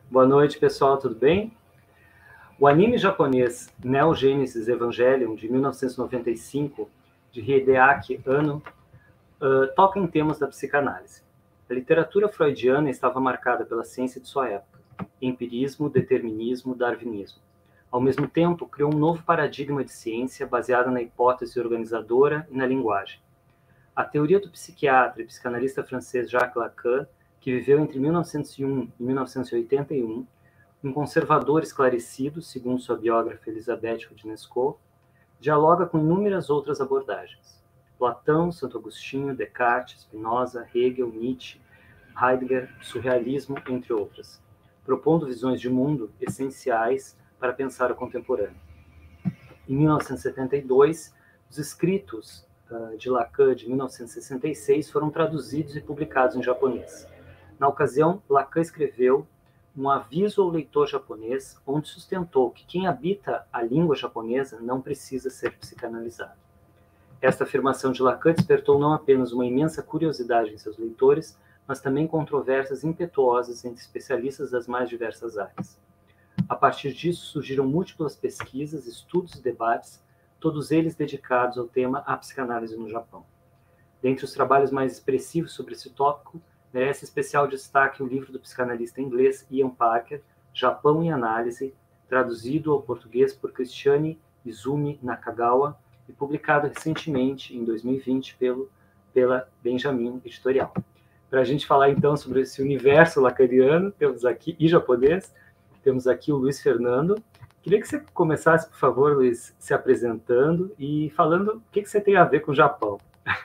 Boa noite, pessoal, tudo bem? O anime japonês Neo Genesis Evangelion, de 1995, de Hideaki Anno, toca em temas da psicanálise. A literatura freudiana estava marcada pela ciência de sua época, empirismo, determinismo, darwinismo. Ao mesmo tempo, criou um novo paradigma de ciência baseado na hipótese organizadora e na linguagem. A teoria do psiquiatra e psicanalista francês Jacques Lacan, que viveu entre 1901 e 1981, um conservador esclarecido, segundo sua biógrafa Elisabeth Roudinesco, dialoga com inúmeras outras abordagens. Platão, Santo Agostinho, Descartes, Spinoza, Hegel, Nietzsche, Heidegger, surrealismo, entre outras, propondo visões de mundo essenciais para pensar o contemporâneo. Em 1972, os escritos de Lacan, de 1966, foram traduzidos e publicados em japonês. Na ocasião, Lacan escreveu um aviso ao leitor japonês, onde sustentou que quem habita a língua japonesa não precisa ser psicanalizado. Esta afirmação de Lacan despertou não apenas uma imensa curiosidade em seus leitores, mas também controvérsias impetuosas entre especialistas das mais diversas áreas. A partir disso, surgiram múltiplas pesquisas, estudos e debates, todos eles dedicados ao tema A Psicanálise no Japão. Dentre os trabalhos mais expressivos sobre esse tópico, merece especial destaque o livro do psicanalista inglês Ian Parker, Japão em Análise, traduzido ao português por Christiane Izumi Nakagawa e publicado recentemente, em 2020, pela Benjamin Editorial. Para a gente falar, então, sobre esse universo lacaniano, temos aqui, e japonês, temos aqui o Luiz Fernando. Queria que você começasse, por favor, Luiz, se apresentando e falando o que você tem a ver com o Japão.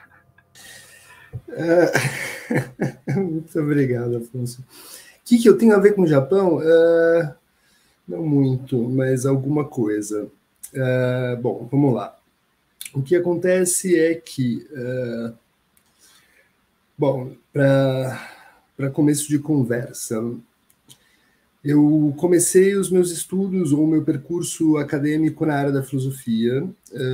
Muito obrigado, Afonso. O que eu tenho a ver com o Japão? Não muito, mas alguma coisa. Bom, vamos lá. O que acontece é que, para começo de conversa, eu comecei os meus estudos ou o meu percurso acadêmico na área da filosofia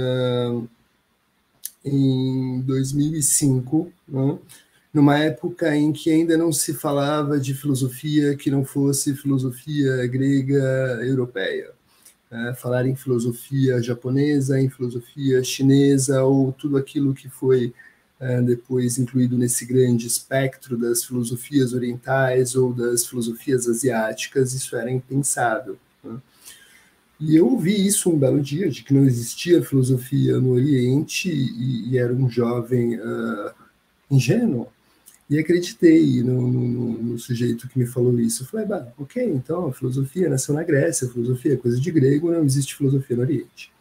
em 2005, né? Numa época em que ainda não se falava de filosofia que não fosse filosofia grega europeia. Falar em filosofia japonesa, em filosofia chinesa, ou tudo aquilo que foi depois incluído nesse grande espectro das filosofias orientais ou das filosofias asiáticas, isso era impensável, né? E eu ouvi isso um belo dia, de que não existia filosofia no Oriente, e era um jovem ingênuo, e acreditei no sujeito que me falou isso. Eu falei, ok, então a filosofia nasceu na Grécia, a filosofia é coisa de grego, não existe filosofia no Oriente.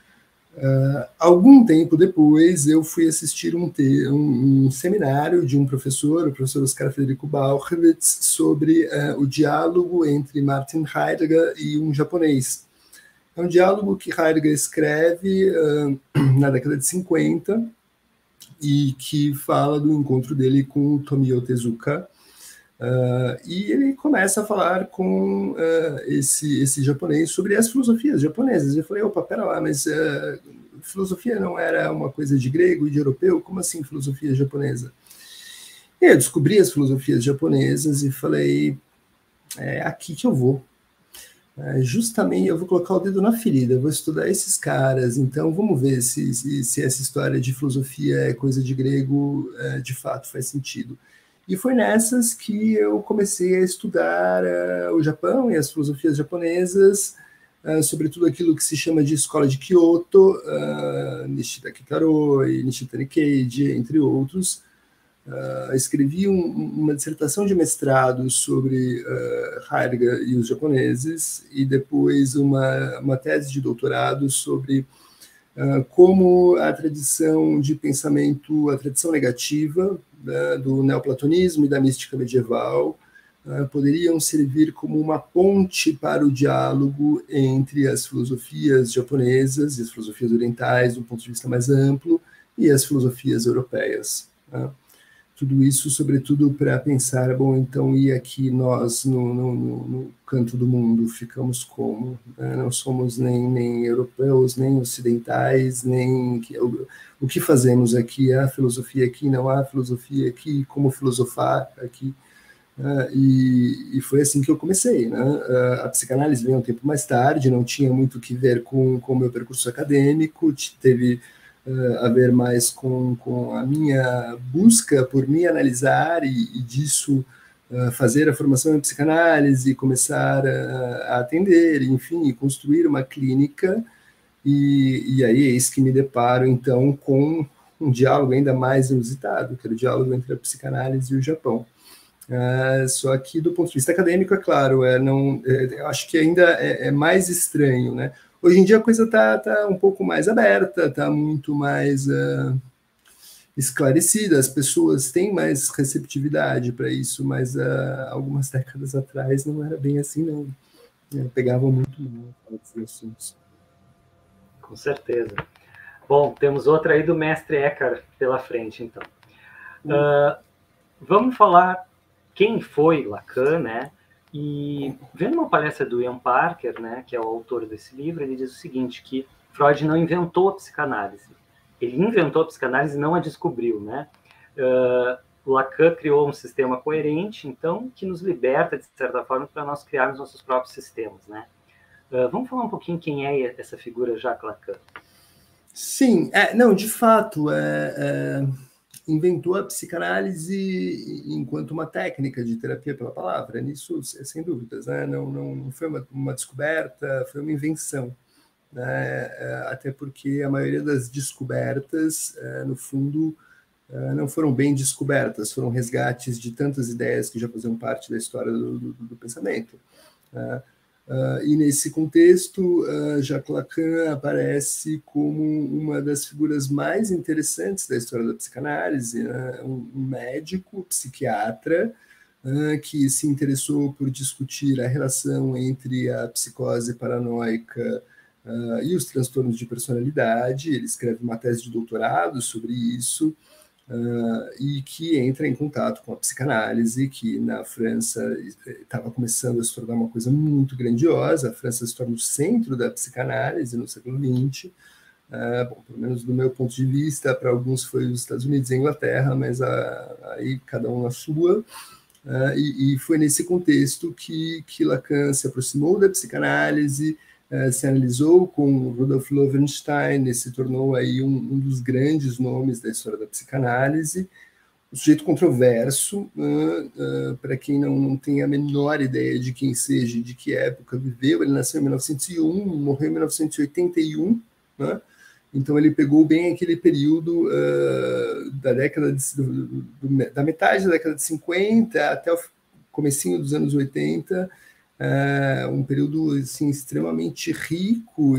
Algum tempo depois, eu fui assistir um seminário de um professor, o professor Oscar Frederico Bauchwitz, sobre o diálogo entre Martin Heidegger e um japonês. É um diálogo que Heidegger escreve na década de 50 e que fala do encontro dele com o Tomio Tezuka. E ele começa a falar com esse japonês sobre as filosofias japonesas. Eu falei, opa, pera lá, mas filosofia não era uma coisa de grego e de europeu? Como assim filosofia japonesa? E eu descobri as filosofias japonesas e falei, é aqui que eu vou. Justamente eu vou colocar o dedo na ferida, eu vou estudar esses caras, então vamos ver se essa história de filosofia é coisa de grego, de fato faz sentido. E foi nessas que eu comecei a estudar o Japão e as filosofias japonesas, sobretudo aquilo que se chama de Escola de Kyoto, Nishida Kitaro e Nishita Nikkeiji, entre outros. Escrevi uma dissertação de mestrado sobre Heidegger e os japoneses, e depois uma tese de doutorado sobre como a tradição de pensamento, a tradição negativa do neoplatonismo e da mística medieval poderiam servir como uma ponte para o diálogo entre as filosofias japonesas e as filosofias orientais, do ponto de vista mais amplo, e as filosofias europeias. Tudo isso, sobretudo, para pensar, bom, então, e aqui nós, no canto do mundo, ficamos como? Não somos nem europeus, nem ocidentais, nem... O que fazemos aqui? Há filosofia aqui? Não há filosofia aqui? Como filosofar aqui? E foi assim que eu comecei, né? A psicanálise veio um tempo mais tarde, não tinha muito que ver com o meu percurso acadêmico, teve a ver mais com a minha busca por me analisar e disso fazer a formação em psicanálise, começar a atender, enfim, construir uma clínica, e aí é isso que me deparo, então, com um diálogo ainda mais inusitado, que era o diálogo entre a psicanálise e o Japão. Só que, do ponto de vista acadêmico, é claro, eu acho que ainda é mais estranho, né? Hoje em dia a coisa está um pouco mais aberta, está muito mais esclarecida, as pessoas têm mais receptividade para isso, mas algumas décadas atrás não era bem assim, não. Pegavam muito mal esses assuntos. Com certeza. Bom, temos outra aí do mestre Eckhart pela frente, então. Vamos falar quem foi Lacan, né? E vendo uma palestra do Ian Parker, né, que é o autor desse livro, ele diz o seguinte, que Freud não inventou a psicanálise. Ele inventou a psicanálise e não a descobriu, né? Lacan criou um sistema coerente, então, que nos liberta, de certa forma, para nós criarmos nossos próprios sistemas, né? Vamos falar um pouquinho quem é essa figura Jacques Lacan? Sim, não, de fato, inventou a psicanálise enquanto uma técnica de terapia pela palavra, nisso sem dúvidas, né? Não foi uma descoberta, foi uma invenção, né? Até porque a maioria das descobertas, no fundo, não foram bem descobertas, foram resgates de tantas ideias que já faziam parte da história do pensamento. E nesse contexto, Jacques Lacan aparece como uma das figuras mais interessantes da história da psicanálise, né? Um médico, psiquiatra, que se interessou por discutir a relação entre a psicose paranoica e os transtornos de personalidade. Ele escreve uma tese de doutorado sobre isso, e que entra em contato com a psicanálise, que na França estava começando a se tornar uma coisa muito grandiosa. A França se torna o centro da psicanálise no século XX. Bom, pelo menos do meu ponto de vista, para alguns foi os Estados Unidos e a Inglaterra, mas aí cada um na sua. E foi nesse contexto que Lacan se aproximou da psicanálise, se analisou com Rudolf Loewenstein, e se tornou aí um dos grandes nomes da história da psicanálise. Um sujeito controverso, para quem não tem a menor ideia de quem seja, de que época viveu. Ele nasceu em 1901, morreu em 1981, né? Então ele pegou bem aquele período da década da metade da década de 50 até o comecinho dos anos 80, um período assim, extremamente rico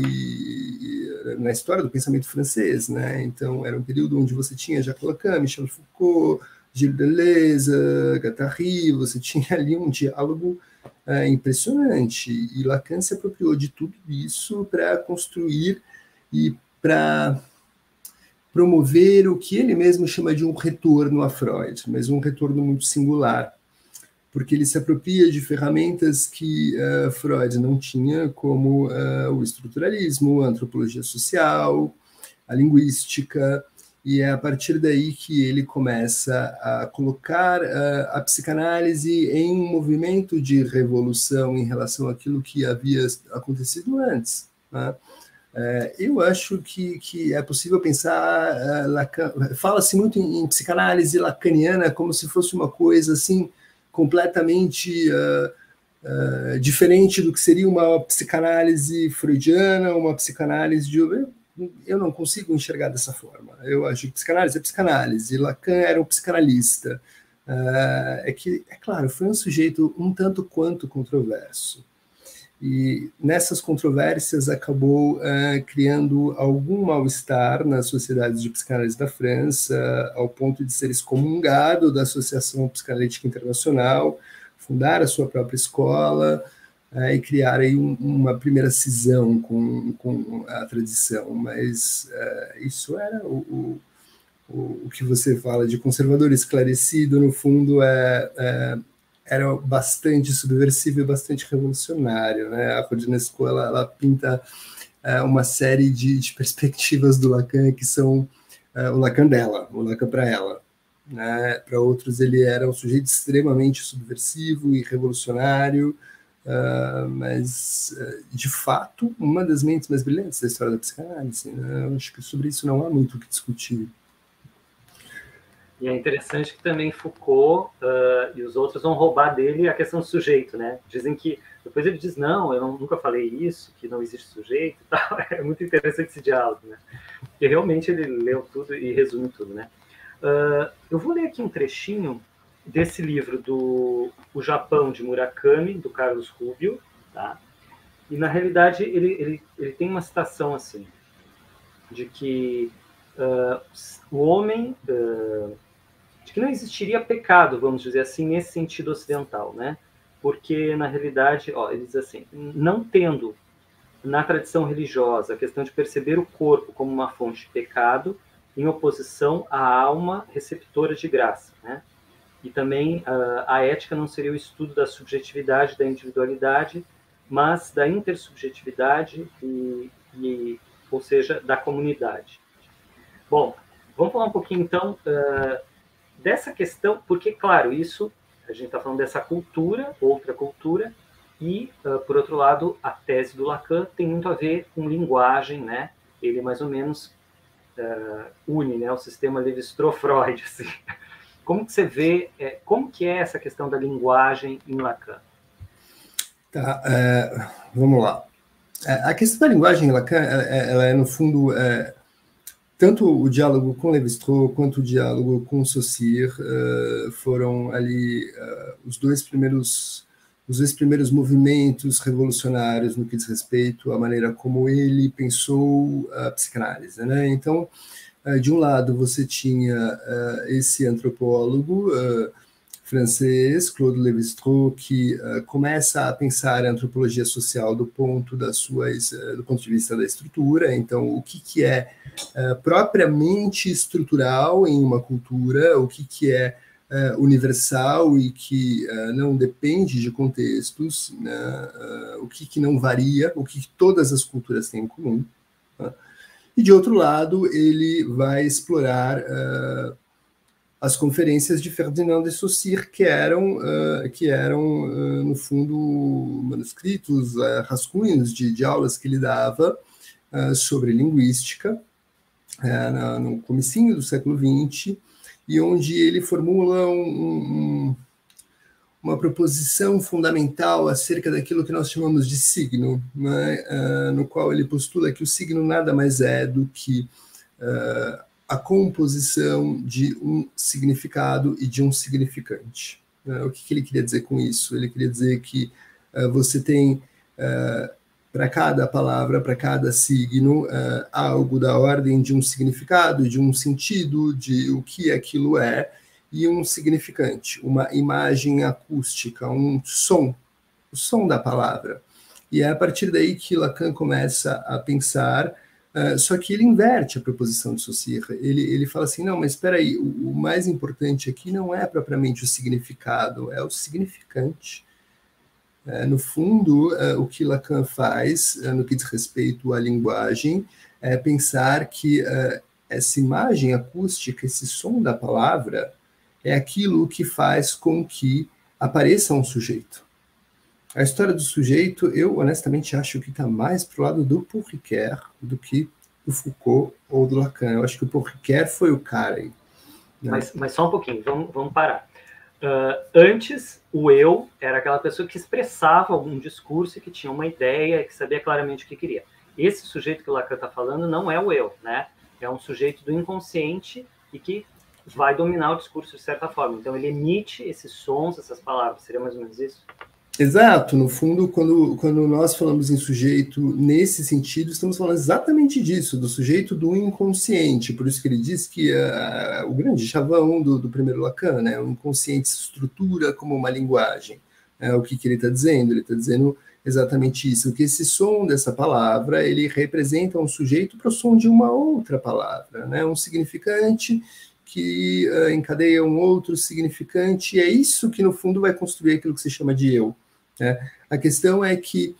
na história do pensamento francês, né? Então era um período onde você tinha Jacques Lacan, Michel Foucault, Gilles Deleuze, Guattari, você tinha ali um diálogo impressionante, e Lacan se apropriou de tudo isso para construir e para promover o que ele mesmo chama de um retorno a Freud, mas um retorno muito singular, porque ele se apropria de ferramentas que Freud não tinha, como o estruturalismo, a antropologia social, a linguística, e é a partir daí que ele começa a colocar a psicanálise em um movimento de revolução em relação àquilo que havia acontecido antes, né? Eu acho que é possível pensar, fala-se muito em psicanálise lacaniana como se fosse uma coisa assim completamente diferente do que seria uma psicanálise freudiana, uma psicanálise de... Eu não consigo enxergar dessa forma. Eu acho que psicanálise é psicanálise, Lacan era um psicanalista. É claro, foi um sujeito um tanto quanto controverso. E nessas controvérsias acabou criando algum mal-estar nas sociedades de psicanálise da França, ao ponto de ser excomungado da Associação Psicanalítica Internacional, fundar a sua própria escola e criar aí uma primeira cisão com a tradição. Mas isso era o que você fala de conservador esclarecido, no fundo, era bastante subversivo e bastante revolucionário, né? A Rodnesco, ela pinta uma série de perspectivas do Lacan que são o Lacan dela, o Lacan para ela. né? Para outros ele era um sujeito extremamente subversivo e revolucionário, mas, de fato, uma das mentes mais brilhantes da história da psicanálise, né? Eu acho que sobre isso não há muito o que discutir. E é interessante que também Foucault e os outros vão roubar dele a questão do sujeito, né? Dizem que, depois ele diz, não, eu nunca falei isso, que não existe sujeito e tal. É muito interessante esse diálogo, né? Porque realmente ele leu tudo e resume tudo, né? Eu vou ler aqui um trechinho desse livro do O Japão, de Murakami, do Carlos Rubio, tá? E, na realidade, ele tem uma citação assim, de que o homem... de que não existiria pecado, vamos dizer assim, nesse sentido ocidental, né? Porque, na realidade, ele diz assim, não tendo na tradição religiosa a questão de perceber o corpo como uma fonte de pecado, em oposição à alma receptora de graça, né? E também a ética não seria o estudo da subjetividade, da individualidade, mas da intersubjetividade ou seja, da comunidade. Bom, vamos falar um pouquinho, então, dessa questão, porque, claro, isso, a gente está falando dessa cultura, outra cultura, e, por outro lado, a tese do Lacan tem muito a ver com linguagem, né? Ele, mais ou menos, une, né, o sistema Levi-Strauss-Freud, assim. Como que você vê, como que é essa questão da linguagem em Lacan? Tá, vamos lá. A questão da linguagem em Lacan, ela é, no fundo, tanto o diálogo com Lévi-Strauss quanto o diálogo com Saussure foram ali os dois primeiros movimentos revolucionários no que diz respeito à maneira como ele pensou a psicanálise, né? Então, de um lado, você tinha esse antropólogo francês, Claude Lévi-Strauss, que começa a pensar a antropologia social do ponto de vista da estrutura. Então, o que é propriamente estrutural em uma cultura, o que é universal e que não depende de contextos, né? O que não varia, o que todas as culturas têm em comum. Né? E, de outro lado, ele vai explorar as conferências de Ferdinand de Saussure, que eram no fundo, manuscritos, rascunhos de aulas que ele dava sobre linguística, no comecinho do século XX, e onde ele formula uma proposição fundamental acerca daquilo que nós chamamos de signo, né? No qual ele postula que o signo nada mais é do que a composição de um significado e de um significante. O que ele queria dizer com isso? Ele queria dizer que você tem, para cada palavra, para cada signo, algo da ordem de um significado, de um sentido, de o que aquilo é, e um significante, uma imagem acústica, um som, o som da palavra. E é a partir daí que Lacan começa a pensar. Só que ele inverte a proposição de Saussure. Ele fala assim, não, mas espera aí, o mais importante aqui não é propriamente o significado, é o significante. No fundo, o que Lacan faz, no que diz respeito à linguagem, é pensar que essa imagem acústica, esse som da palavra, é aquilo que faz com que apareça um sujeito. A história do sujeito, eu honestamente acho que está mais para o lado do Paul Ricoeur do que do Foucault ou do Lacan. Eu acho que o Paul Ricoeur foi o cara aí. Né? Mas só um pouquinho, vamos parar. Antes, o eu era aquela pessoa que expressava algum discurso e que tinha uma ideia, que sabia claramente o que queria. Esse sujeito que o Lacan está falando não é o eu, né? É um sujeito do inconsciente e que vai dominar o discurso de certa forma. Então, ele emite esses sons, essas palavras. Seria mais ou menos isso? Exato, no fundo, quando nós falamos em sujeito nesse sentido, estamos falando exatamente disso, do sujeito do inconsciente, por isso que ele diz que o grande chavão do primeiro Lacan, né, o inconsciente se estrutura como uma linguagem. O que ele está dizendo? Ele está dizendo exatamente isso, que esse som dessa palavra, ele representa um sujeito para o som de uma outra palavra, né, um significante que encadeia um outro significante, e é isso que, no fundo, vai construir aquilo que se chama de eu. A questão é que,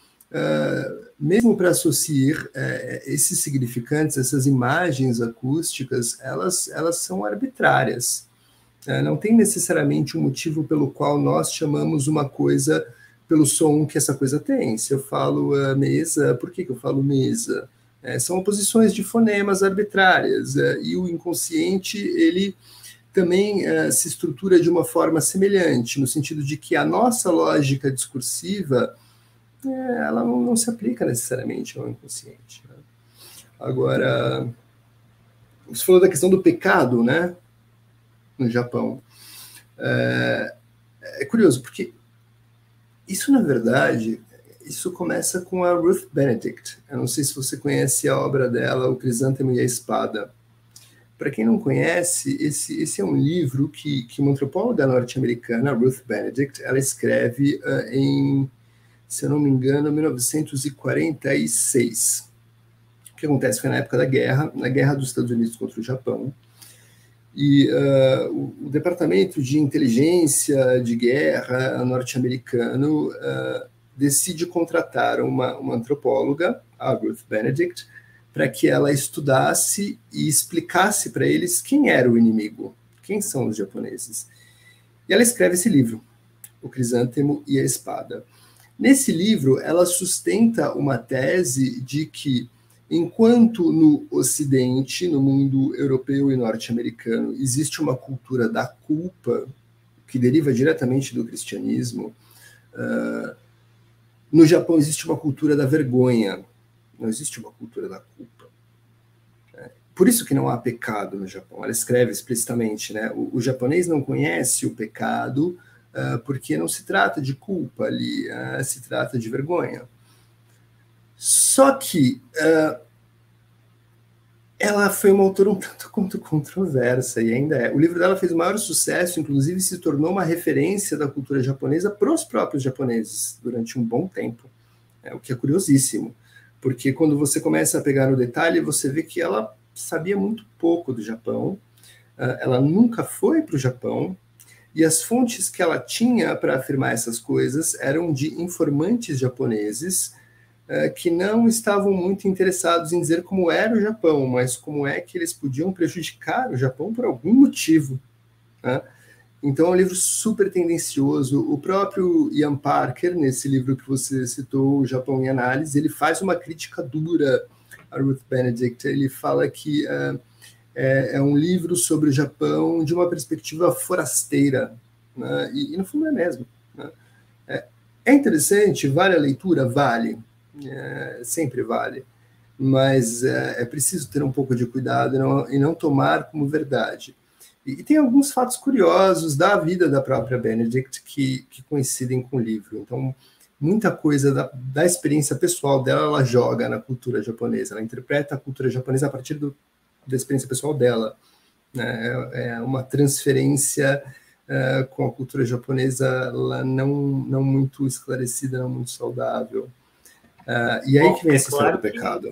mesmo para Saussure, esses significantes, essas imagens acústicas, elas são arbitrárias. Não tem necessariamente um motivo pelo qual nós chamamos uma coisa pelo som que essa coisa tem. Se eu falo mesa, por que eu falo mesa? São oposições de fonemas arbitrárias, e o inconsciente, ele também se estrutura de uma forma semelhante, no sentido de que a nossa lógica discursiva, ela não se aplica necessariamente ao inconsciente, né? Agora, você falou da questão do pecado, né, no Japão. É curioso, porque isso, na verdade, isso começa com a Ruth Benedict. Eu não sei se você conhece a obra dela, O Crisântemo e a Espada. Para quem não conhece, esse é um livro que uma antropóloga norte-americana, Ruth Benedict, ela escreve em, se eu não me engano, 1946. O que acontece foi na época da guerra, na guerra dos Estados Unidos contra o Japão. E o Departamento de Inteligência de Guerra norte-americano decide contratar uma antropóloga, a Ruth Benedict, para que ela estudasse e explicasse para eles quem era o inimigo, quem são os japoneses. E ela escreve esse livro, O Crisântemo e a Espada. Nesse livro, ela sustenta uma tese de que, enquanto no Ocidente, no mundo europeu e norte-americano, existe uma cultura da culpa, que deriva diretamente do cristianismo, no Japão existe uma cultura da vergonha, não existe uma cultura da culpa. Por isso que não há pecado no Japão. Ela escreve explicitamente, né? O japonês não conhece o pecado porque não se trata de culpa ali, se trata de vergonha. Só que ela foi uma autora um tanto quanto controversa, e ainda é. O livro dela fez o maior sucesso, inclusive se tornou uma referência da cultura japonesa para os próprios japoneses durante um bom tempo, o que é curiosíssimo. Porque quando você começa a pegar no detalhe, você vê que ela sabia muito pouco do Japão, ela nunca foi para o Japão, e as fontes que ela tinha para afirmar essas coisas eram de informantes japoneses que não estavam muito interessados em dizer como era o Japão, mas como é que eles podiam prejudicar o Japão por algum motivo, né? Então é um livro super tendencioso. O próprio Ian Parker, nesse livro que você citou, O Japão em Análise, ele faz uma crítica dura a Ruth Benedict. Ele fala que é um livro sobre o Japão de uma perspectiva forasteira, né? E no fundo é mesmo, né? É interessante, vale a leitura? Vale, sempre vale, mas é preciso ter um pouco de cuidado e não tomar como verdade. E tem alguns fatos curiosos da vida da própria Benedict que coincidem com o livro. Então, muita coisa da experiência pessoal dela, ela joga na cultura japonesa. Ela interpreta a cultura japonesa a partir da experiência pessoal dela, né? É uma transferência com a cultura japonesa ela não muito esclarecida, não muito saudável. E aí que vem essa história do pecado.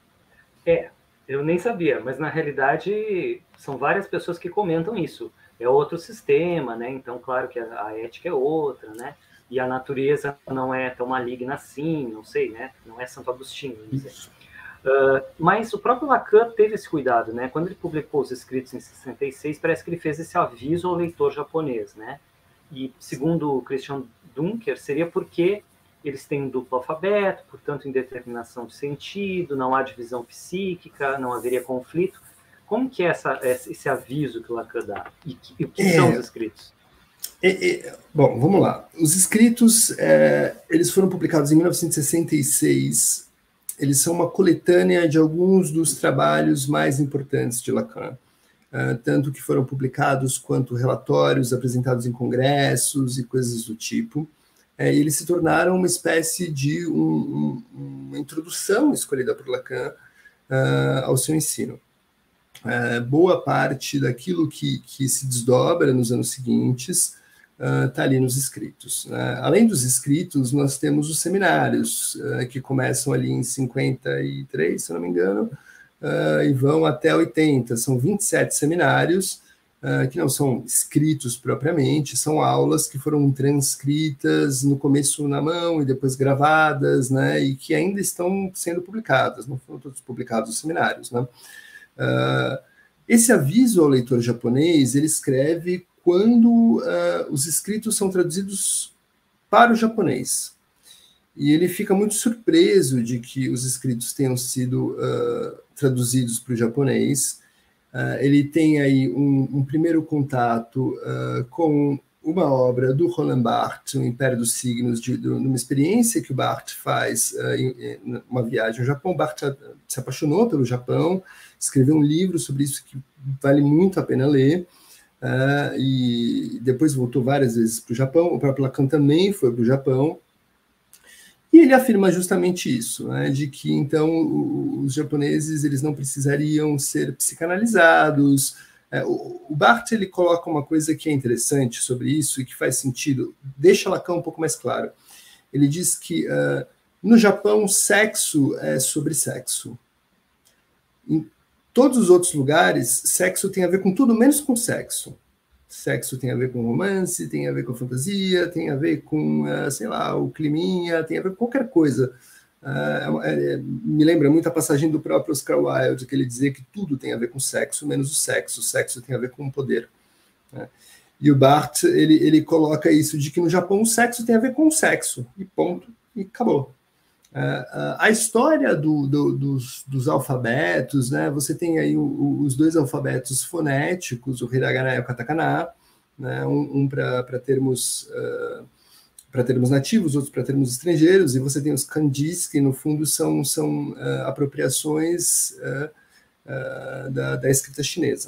Eu nem sabia, mas na realidade são várias pessoas que comentam isso. É outro sistema, né? Então, claro que a ética é outra, né? E a natureza não é tão maligna assim, não sei, né? Não é Santo Agostinho, não sei. Mas o próprio Lacan teve esse cuidado, né? Quando ele publicou os escritos em 66, parece que ele fez esse aviso ao leitor japonês, né? E segundo o Christian Dunker, seria porque eles têm um duplo alfabeto, portanto, indeterminação de sentido, não há divisão psíquica, não haveria conflito. Como que é esse aviso que o Lacan dá? E o que são os escritos? Bom, vamos lá. Os escritos, eles foram publicados em 1966. Eles são uma coletânea de alguns dos trabalhos mais importantes de Lacan, tanto que foram publicados quanto relatórios apresentados em congressos e coisas do tipo. E eles se tornaram uma espécie de uma introdução escolhida por Lacan ao seu ensino. Boa parte daquilo que se desdobra nos anos seguintes está ali nos escritos. Além dos escritos, nós temos os seminários, que começam ali em 53, se não me engano, e vão até 80. São 27 seminários, que não são escritos propriamente, são aulas que foram transcritas no começo na mão e depois gravadas, né, e que ainda estão sendo publicadas, não foram todos publicados os seminários, né. Esse aviso ao leitor japonês, ele escreve quando os escritos são traduzidos para o japonês. E ele fica muito surpreso de que os escritos tenham sido traduzidos para o japonês. Ele tem aí um primeiro contato com uma obra do Roland Barthes, O Império dos Signos, numa experiência que o Barthes faz em uma viagem ao Japão. Barthes se apaixonou pelo Japão, escreveu um livro sobre isso que vale muito a pena ler, e depois voltou várias vezes para o Japão. O próprio Lacan também foi para o Japão, e ele afirma justamente isso, né, de que, então, os japoneses eles não precisariam ser psicanalizados. O Barthes ele coloca uma coisa que é interessante sobre isso e que faz sentido, deixa Lacan um pouco mais claro. Ele diz que, no Japão, sexo é sobre sexo. Em todos os outros lugares, sexo tem a ver com tudo menos com sexo. Sexo tem a ver com romance, tem a ver com fantasia, tem a ver com, sei lá, o climinha, tem a ver com qualquer coisa. Me lembra muito a passagem do próprio Oscar Wilde, que ele dizia que tudo tem a ver com sexo, menos o sexo. O sexo tem a ver com o poder. Né? E o Barthes, ele coloca isso, de que no Japão o sexo tem a ver com o sexo, e ponto, e acabou. A história dos alfabetos, né? Você tem aí os dois alfabetos fonéticos, o hiragana e o katakana, né? Um para termos nativos, outros para termos estrangeiros, e você tem os kanjis, que no fundo são apropriações da escrita chinesa.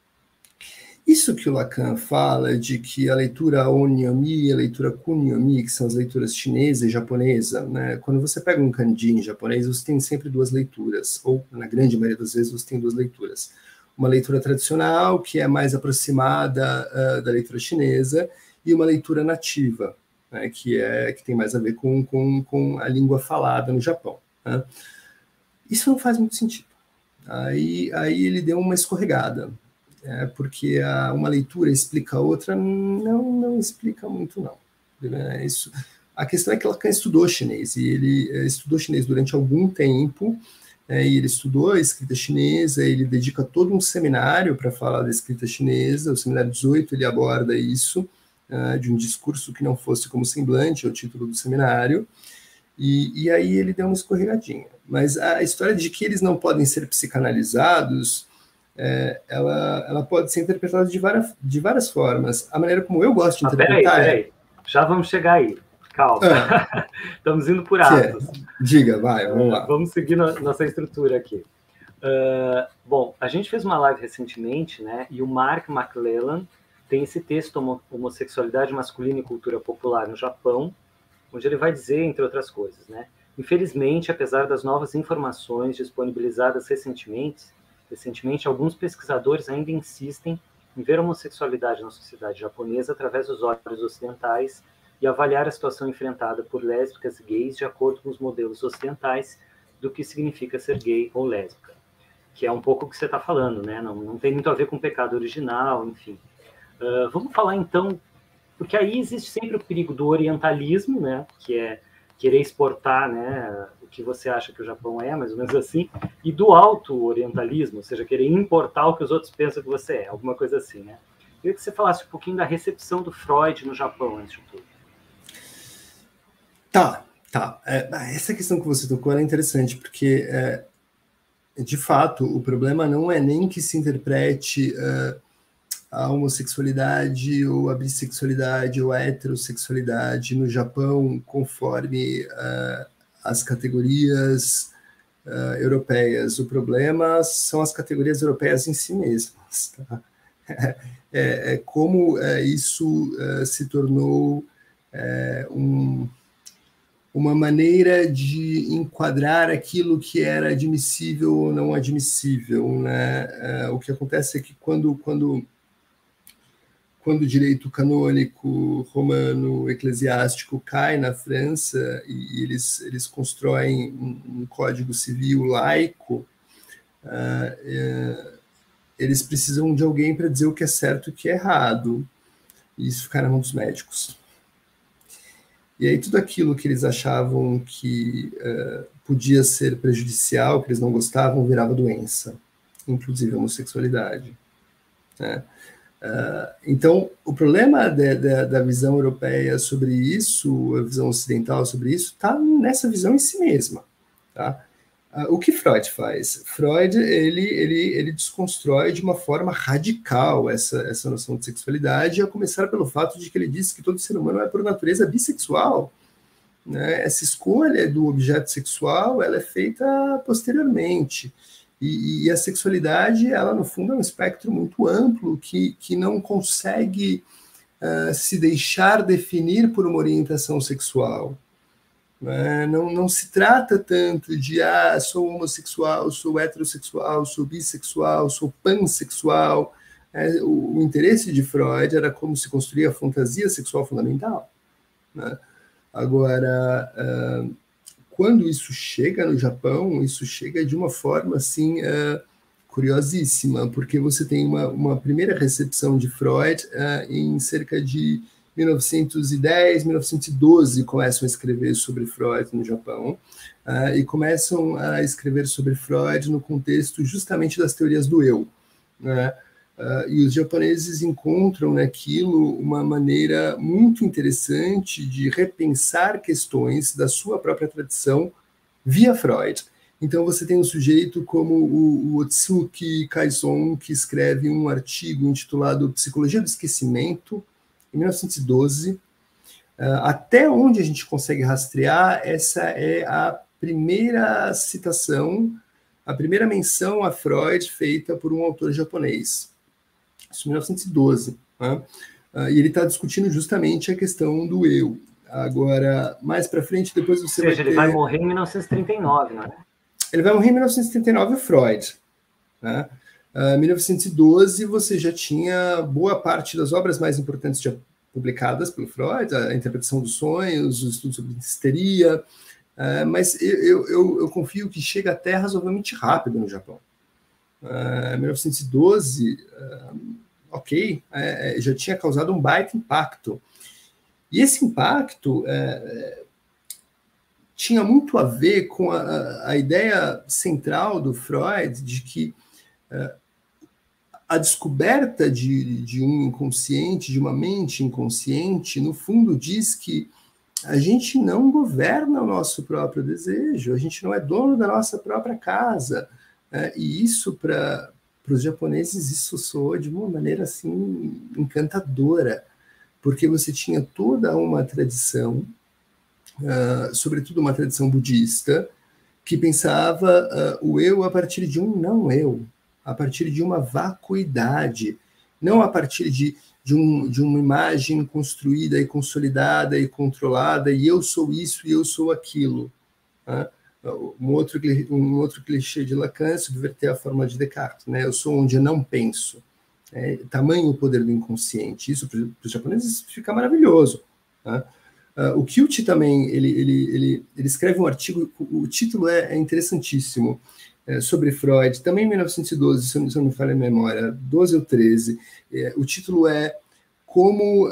Isso que o Lacan fala de que a leitura Onyomi e a leitura Kunyomi, que são as leituras chinesa e japonesa, né? Quando você pega um kanji em japonês, você tem sempre duas leituras, ou na grande maioria das vezes você tem duas leituras. Uma leitura tradicional, que é mais aproximada da leitura chinesa, e uma leitura nativa, né? que tem mais a ver com a língua falada no Japão. Né? Isso não faz muito sentido. Aí ele deu uma escorregada. Porque uma leitura explica a outra, não explica muito, não. Isso. A questão é que Lacan estudou chinês, e ele estudou chinês durante algum tempo, e ele estudou a escrita chinesa, ele dedica todo um seminário para falar da escrita chinesa. O seminário 18 ele aborda isso, de um discurso que não fosse como semblante, é o título do seminário, e aí ele deu uma escorregadinha. Mas a história de que eles não podem ser psicanalizados, ela pode ser interpretada de várias formas. A maneira como eu gosto de interpretar peraí. Já vamos chegar aí. Calma. Estamos indo por atos. Diga, vamos lá. Vamos seguir nossa estrutura aqui. Bom, a gente fez uma live recentemente, né? E o Mark McClellan tem esse texto, Homossexualidade Masculina e Cultura Popular no Japão, onde ele vai dizer, entre outras coisas, né? Infelizmente, apesar das novas informações disponibilizadas recentemente, alguns pesquisadores ainda insistem em ver a homossexualidade na sociedade japonesa através dos olhos ocidentais e avaliar a situação enfrentada por lésbicas e gays de acordo com os modelos ocidentais do que significa ser gay ou lésbica, que é um pouco o que você está falando, né? Não tem muito a ver com o pecado original, enfim. Vamos falar então, porque aí existe sempre o perigo do orientalismo, né? Que é querer exportar, né, o que você acha que o Japão é, mais ou menos assim, e do auto-orientalismo, ou seja, querer importar o que os outros pensam que você é, alguma coisa assim, né? Eu queria que você falasse um pouquinho da recepção do Freud no Japão, antes de tudo. Tá. Essa questão que você tocou é interessante, porque, de fato, o problema não é nem que se interprete a homossexualidade ou a bissexualidade ou a heterossexualidade no Japão conforme as categorias europeias. O problema são as categorias europeias em si mesmas. Tá? Como isso se tornou uma maneira de enquadrar aquilo que era admissível ou não admissível. Né? O que acontece é que quando o direito canônico romano eclesiástico cai na França e eles constroem um código civil laico, eles precisam de alguém para dizer o que é certo e o que é errado. E isso fica na mão dos médicos. E aí tudo aquilo que eles achavam que podia ser prejudicial, que eles não gostavam, virava doença, inclusive a homossexualidade. Né? Então, o problema da visão europeia sobre isso, a visão ocidental sobre isso, está nessa visão em si mesma. Tá? O que Freud faz? Freud ele desconstrói de uma forma radical essa noção de sexualidade, a começar pelo fato de que ele diz que todo ser humano é, por natureza, bissexual. Né? Essa escolha do objeto sexual ela é feita posteriormente. E a sexualidade, ela, no fundo, é um espectro muito amplo que não consegue se deixar definir por uma orientação sexual. Não se trata tanto de sou homossexual, sou heterossexual, sou bissexual, sou pansexual. O interesse de Freud era como se construía a fantasia sexual fundamental. Né? Agora, quando isso chega no Japão, isso chega de uma forma assim curiosíssima, porque você tem uma primeira recepção de Freud em cerca de 1910, 1912, começam a escrever sobre Freud no Japão, e começam a escrever sobre Freud no contexto justamente das teorias do eu. Né? E os japoneses encontram naquilo uma maneira muito interessante de repensar questões da sua própria tradição via Freud. Então você tem um sujeito como o Otsuki Kaison, que escreve um artigo intitulado Psicologia do Esquecimento, em 1912. Até onde a gente consegue rastrear, essa é a primeira citação, a primeira menção a Freud feita por um autor japonês. Isso em 1912. Né? E ele está discutindo justamente a questão do eu. Agora, mais para frente, depois você vai ter... ele vai morrer em 1939, não é? Ele vai morrer em 1939, o Freud. Né? Em 1912, você já tinha boa parte das obras mais importantes já publicadas pelo Freud, a interpretação dos sonhos, os estudos sobre histeria, mas eu confio que chega até razoavelmente rápido no Japão. Em 1912, já tinha causado um baita impacto. E esse impacto tinha muito a ver com a ideia central do Freud de que a descoberta de um inconsciente, de uma mente inconsciente, no fundo diz que a gente não governa o nosso próprio desejo, a gente não é dono da nossa própria casa. E isso, para os japoneses, isso soa de uma maneira assim encantadora, porque você tinha toda uma tradição, sobretudo uma tradição budista, que pensava o eu a partir de um não eu, a partir de uma vacuidade, não a partir de uma imagem construída e consolidada e controlada, e eu sou isso e eu sou aquilo. Né? Um outro clichê de Lacan é subverter a forma de Descartes. Né? Eu sou onde eu não penso. Tamanho o poder do inconsciente. Isso para os japoneses fica maravilhoso. Né? O Kyuchi também, ele escreve um artigo, o título é interessantíssimo, sobre Freud, também em 1912, se eu não me falha a memória, 12 ou 13. O título é Como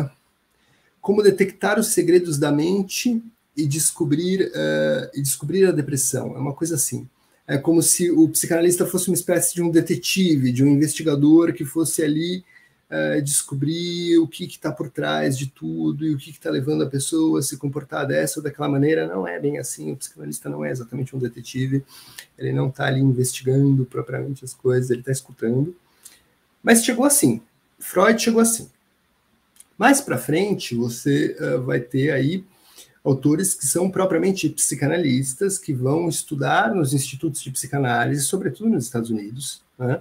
detectar os segredos da mente e descobrir a depressão. É uma coisa assim. É como se o psicanalista fosse uma espécie de um detetive, de um investigador que fosse ali descobrir o que está por trás de tudo e o que está levando a pessoa a se comportar dessa ou daquela maneira. Não é bem assim, o psicanalista não é exatamente um detetive, ele não está ali investigando propriamente as coisas, ele está escutando. Mas chegou assim, Freud chegou assim. Mais para frente, você vai ter aí autores que são propriamente psicanalistas, que vão estudar nos institutos de psicanálise, sobretudo nos Estados Unidos, né?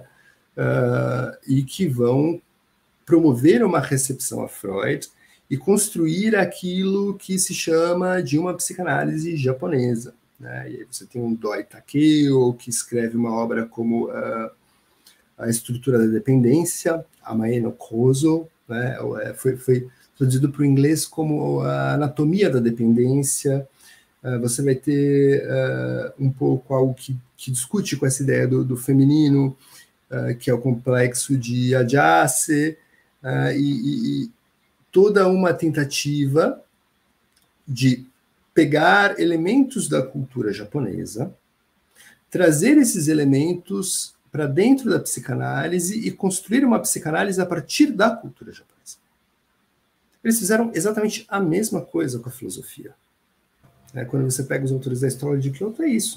E que vão promover uma recepção a Freud e construir aquilo que se chama de uma psicanálise japonesa. Né? E aí você tem um Doi Takeo, que escreve uma obra como A Estrutura da Dependência, Amae no Kozo, né? Foi traduzido para o inglês como A Anatomia da Dependência. Você vai ter um pouco algo que discute com essa ideia do feminino, que é o complexo de Adjacent, e toda uma tentativa de pegar elementos da cultura japonesa, trazer esses elementos para dentro da psicanálise e construir uma psicanálise a partir da cultura japonesa. Eles fizeram exatamente a mesma coisa com a filosofia. Quando você pega os autores da escola de Kyoto, é isso.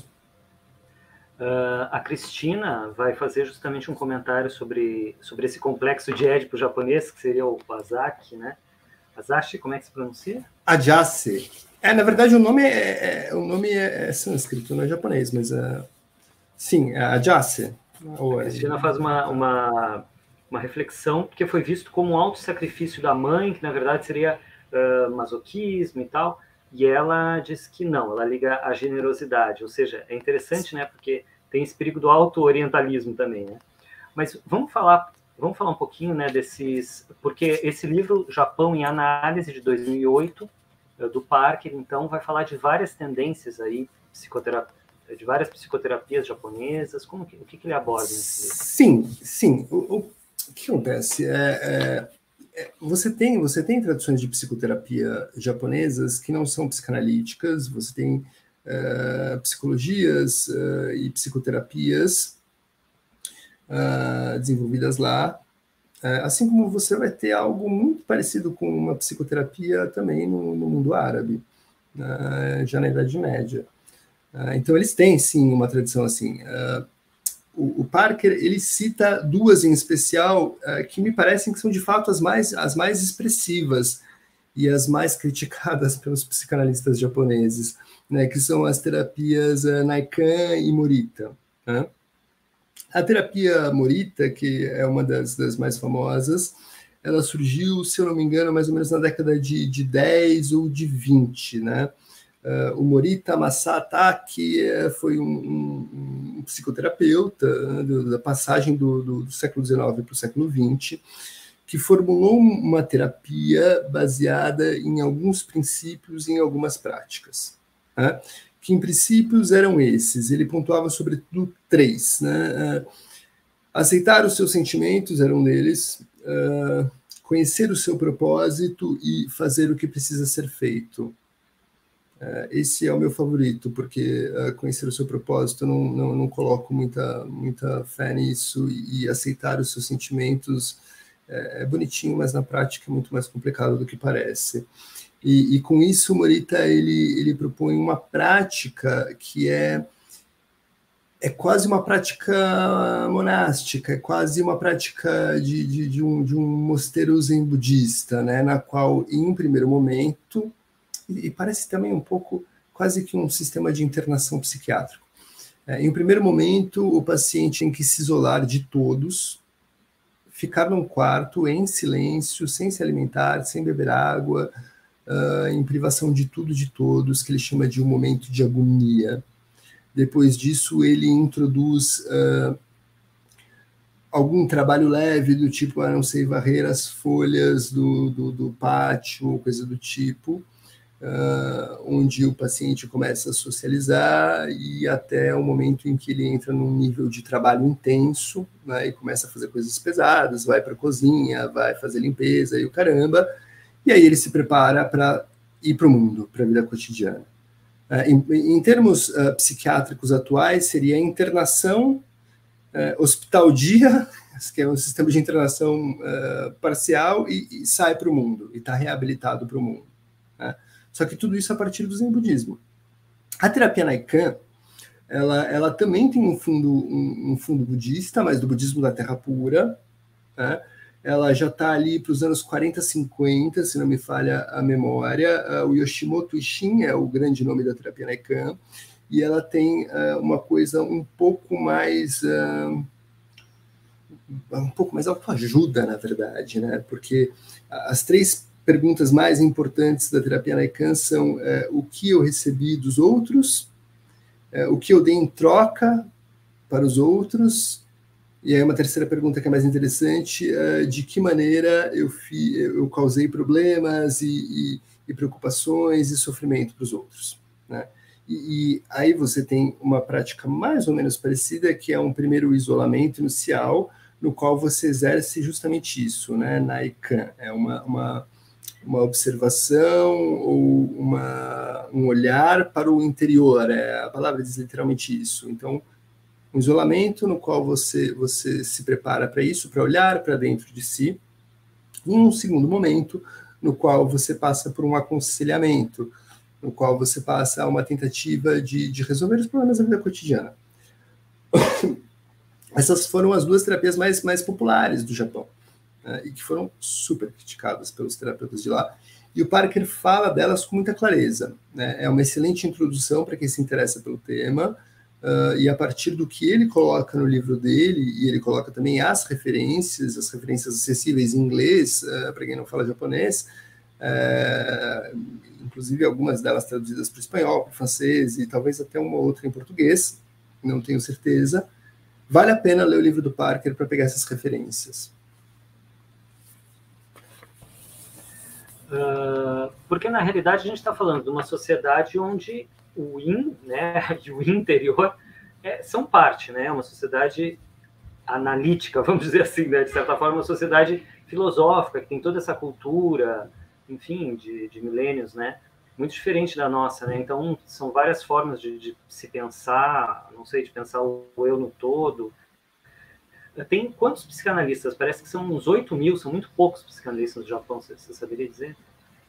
A Cristina vai fazer justamente um comentário sobre esse complexo de Édipo japonês, que seria o Asashi, né? Asashi, como é que se pronuncia? Ajase. Na verdade, o nome é sânscrito, não é japonês, mas sim, é Ajase. A Cristina faz uma reflexão, porque foi visto como um auto-sacrifício da mãe, que na verdade seria masoquismo e tal, e ela diz que não, ela liga à generosidade, ou seja, é interessante, né, porque tem esse perigo do auto-orientalismo também, né? Mas vamos falar um pouquinho, né, porque esse livro, Japão em Análise, de 2008, do Parker, então, vai falar de várias tendências aí, de várias psicoterapias japonesas. O que ele aborda nesse livro? Sim. O que acontece? Você tem traduções de psicoterapia japonesas que não são psicanalíticas, você tem psicologias e psicoterapias desenvolvidas lá, assim como você vai ter algo muito parecido com uma psicoterapia também no mundo árabe, já na Idade Média. Então, eles têm, sim, uma tradição assim. O Parker, ele cita duas em especial que me parecem que são, de fato, as mais expressivas e as mais criticadas pelos psicanalistas japoneses, né, que são as terapias Naikan e Morita. Né? A terapia Morita, que é uma das mais famosas, ela surgiu, se eu não me engano, mais ou menos na década de 10 ou de 20, né? O Morita Masataki foi um psicoterapeuta, né, da passagem do século XIX para o século XX, que formulou uma terapia baseada em alguns princípios e em algumas práticas, né? Que em princípios eram esses. Ele pontuava sobretudo 3, né? Aceitar os seus sentimentos era um deles, conhecer o seu propósito e fazer o que precisa ser feito. Esse é o meu favorito, porque conhecer o seu propósito, eu não coloco muita fé nisso, e aceitar os seus sentimentos é bonitinho, mas na prática é muito mais complicado do que parece. E com isso, o Morita ele propõe uma prática que é quase uma prática monástica, é quase uma prática de um mosteiro zen budista, né, na qual, em um primeiro momento, e parece também um pouco quase que um sistema de internação psiquiátrico. Em um primeiro momento, o paciente tem que se isolar de todos, ficar num quarto em silêncio, sem se alimentar, sem beber água, em privação de tudo, de todos, que ele chama de um momento de agonia. Depois disso, ele introduz algum trabalho leve, do tipo, não sei, varrer as folhas do pátio, ou coisa do tipo, onde o paciente começa a socializar e até o momento em que ele entra num nível de trabalho intenso, né, e começa a fazer coisas pesadas, vai para a cozinha, vai fazer limpeza e o caramba, e aí ele se prepara para ir para o mundo, para a vida cotidiana. Em termos psiquiátricos atuais, seria internação, hospital-dia, que é um sistema de internação parcial, e sai para o mundo, e está reabilitado para o mundo. Né? Só que tudo isso a partir do Zen budismo. A terapia Naikan, ela também tem um fundo budista, mas do budismo da terra pura, né? Ela já está ali para os anos 40, 50, se não me falha a memória. O Yoshimoto Ishin é o grande nome da terapia Naikan, e ela tem uma coisa um pouco mais autoajuda, na verdade, né? Porque as 3 perguntas mais importantes da terapia Naikan são o que eu recebi dos outros, o que eu dei em troca para os outros, e aí uma terceira pergunta que é mais interessante, de que maneira eu causei problemas e preocupações e sofrimento para os outros. Né? E aí você tem uma prática mais ou menos parecida, que é um primeiro isolamento inicial, no qual você exerce justamente isso, né? Naikan. É uma observação ou um olhar para o interior. A palavra diz literalmente isso. Então, Um isolamento no qual você se prepara para isso, para olhar para dentro de si, e um segundo momento no qual você passa por um aconselhamento, no qual você passa a uma tentativa de resolver os problemas da vida cotidiana. Essas foram as duas terapias mais populares do Japão, né, e que foram super criticadas pelos terapeutas de lá. E o Parker fala delas com muita clareza, né? É uma excelente introdução para quem se interessa pelo tema, e a partir do que ele coloca no livro dele, e ele coloca também as referências acessíveis em inglês, para quem não fala japonês, inclusive algumas delas traduzidas para o espanhol, para o francês, e talvez até uma outra em português, não tenho certeza. Vale a pena ler o livro do Parker para pegar essas referências. Porque, na realidade, a gente está falando de uma sociedade onde o yin, né, e o interior são parte, né? Uma sociedade analítica, vamos dizer assim, né? De certa forma, uma sociedade filosófica, que tem toda essa cultura, enfim, de milênios, né? Muito diferente da nossa, né? Então, são várias formas de se pensar, não sei, de pensar o eu no todo. Tem quantos psicanalistas? Parece que são uns 8.000, são muito poucos psicanalistas no Japão, você saberia dizer?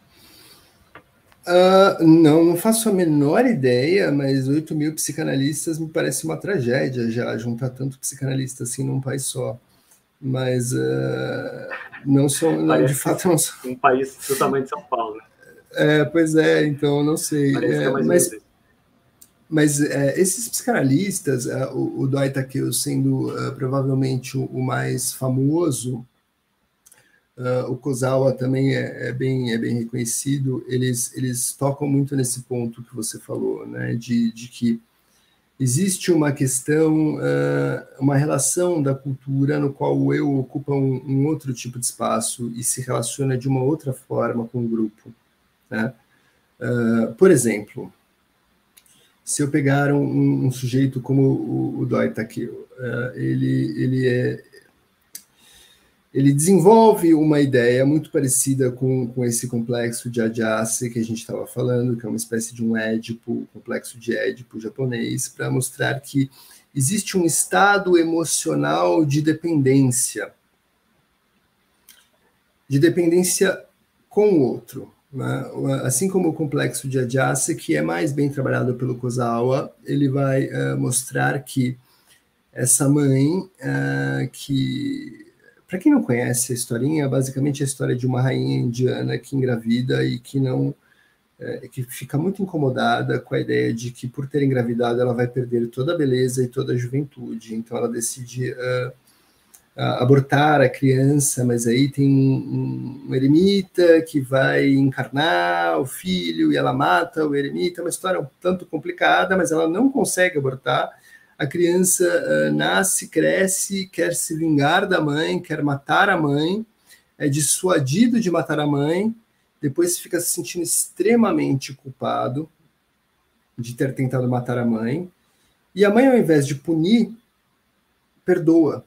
Não faço a menor ideia, mas 8.000 psicanalistas me parece uma tragédia já, juntar tanto psicanalista assim num país só. Mas não são, não, de fato não são. Um país do tamanho de São Paulo, né? Pois é, então não sei. Parece que é mais mas esses psicanalistas, o Doi Takeo sendo provavelmente o mais famoso, o Kozawa também é bem reconhecido, eles tocam muito nesse ponto que você falou, né, de que existe uma questão, uma relação da cultura no qual o eu ocupa um outro tipo de espaço e se relaciona de uma outra forma com o grupo, né? Por exemplo, se eu pegar um sujeito como o Doi Takeo, ele desenvolve uma ideia muito parecida com esse complexo de Ajase que a gente estava falando, que é uma espécie de um Édipo, complexo de Édipo japonês, para mostrar que existe um estado emocional de dependência com o outro, né? Assim como o complexo de Ajase, que é mais bem trabalhado pelo Kozawa, ele vai mostrar que essa mãe, que, para quem não conhece a historinha, basicamente é a história de uma rainha indiana que engravida e que não que fica muito incomodada com a ideia de que por ter engravidado ela vai perder toda a beleza e toda a juventude. Então ela decide abortar a criança, mas aí tem um eremita que vai encarnar o filho e ela mata o eremita. É uma história um tanto complicada, mas ela não consegue abortar. A criança nasce, cresce, quer se vingar da mãe, quer matar a mãe, é dissuadido de matar a mãe, depois fica se sentindo extremamente culpado de ter tentado matar a mãe, e a mãe, ao invés de punir, perdoa.